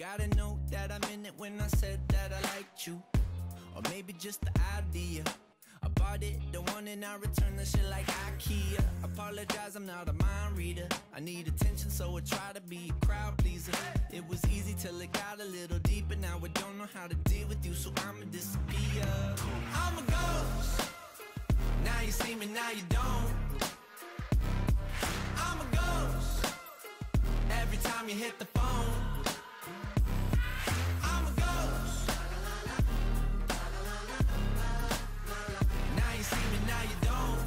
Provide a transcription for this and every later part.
gotta know that I meant it when I said that I liked you. Or maybe just the idea. I bought it, don't want it, I return the shit like IKEA. Apologize, I'm not a mind reader. I need attention, so I try to be a crowd pleaser. It was easy till it got a little deeper. Now I don't know how to deal with you, so I'ma disappear. I'm a ghost. Now you see me, now you don't. I'm a ghost. Every time you hit the phone. I'm a ghost. Now you see me, now you don't.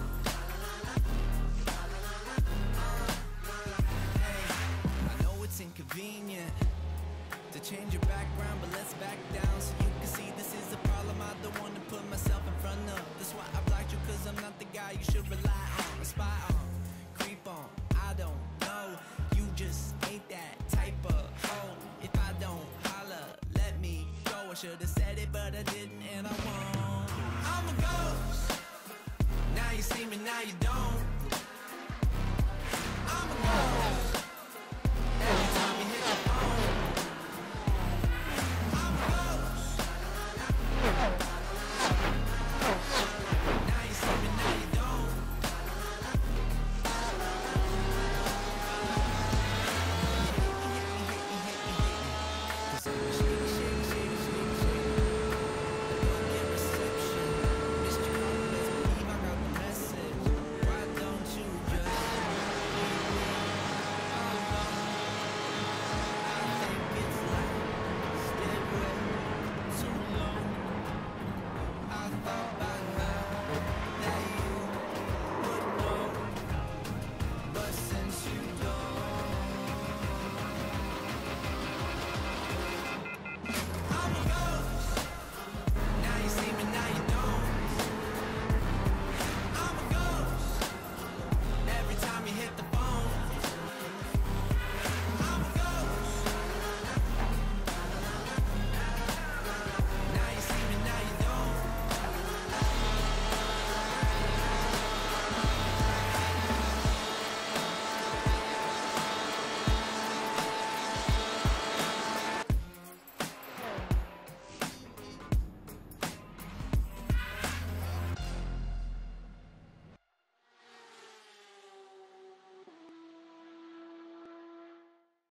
Hey, I know it's inconvenient to change your background, but let's back down so you can see this is a problem I don't want to put myself in front of. That's why I blocked you, cause I'm not the guy you should rely on, spy on, creep on. I don't know, you just ain't that type of hoe. If I don't holler, let me go. I should've said it, but I didn't, and I won't. I'm a ghost. Now you see me, now you don't. I'm a ghost.